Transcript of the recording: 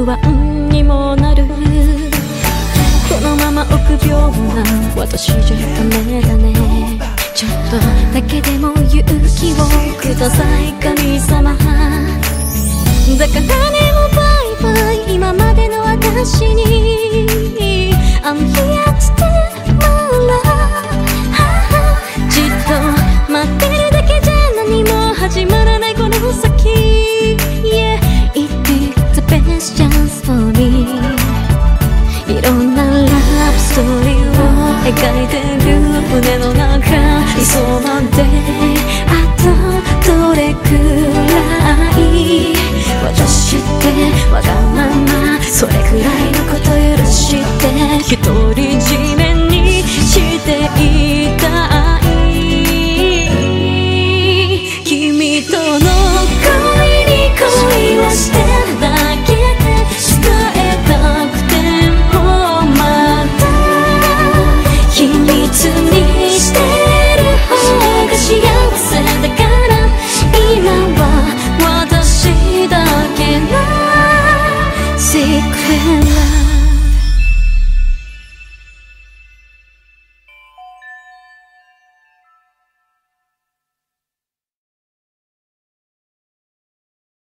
不安にもなる。このまま臆病な私じゃダメだね。ちょっとだけでも勇気をください神様。だからねもうバイバイ今までの私に I'm here to stay my life。 じっと待ってるだけじゃ何も始まらないこの先、yeah, it be the best chance for me。 いろんなラブストーリーを描いてる胸の中、理想まであとどれくらい私ってわがまま、それくらいのこと許して独り占めにしていたい。君との恋に恋をしてるだけで伝えたくてもまだ秘密にしてる方が幸せだから、今は私だけの Secret Love。